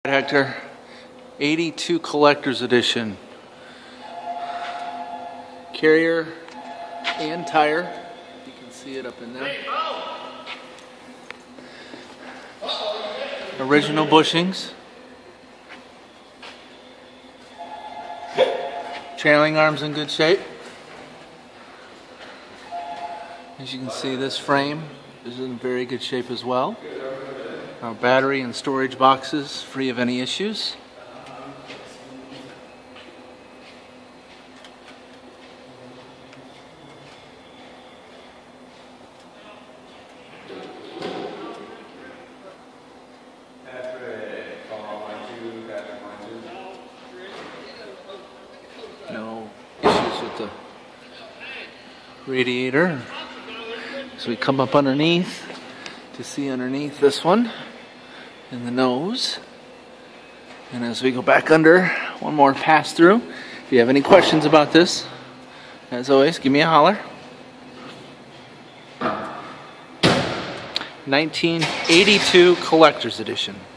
Hector, 82 collectors edition. Carrier and tire. You can see it up in there. Original bushings. Trailing arms in good shape. As you can see, this frame is in very good shape as well. Our battery and storage boxes free of any issues. No issues with the radiator. So we come up underneath to see underneath this one in the nose. And as we go back under, one more pass through. If you have any questions about this, as always, give me a holler. 1982 Collector's Edition.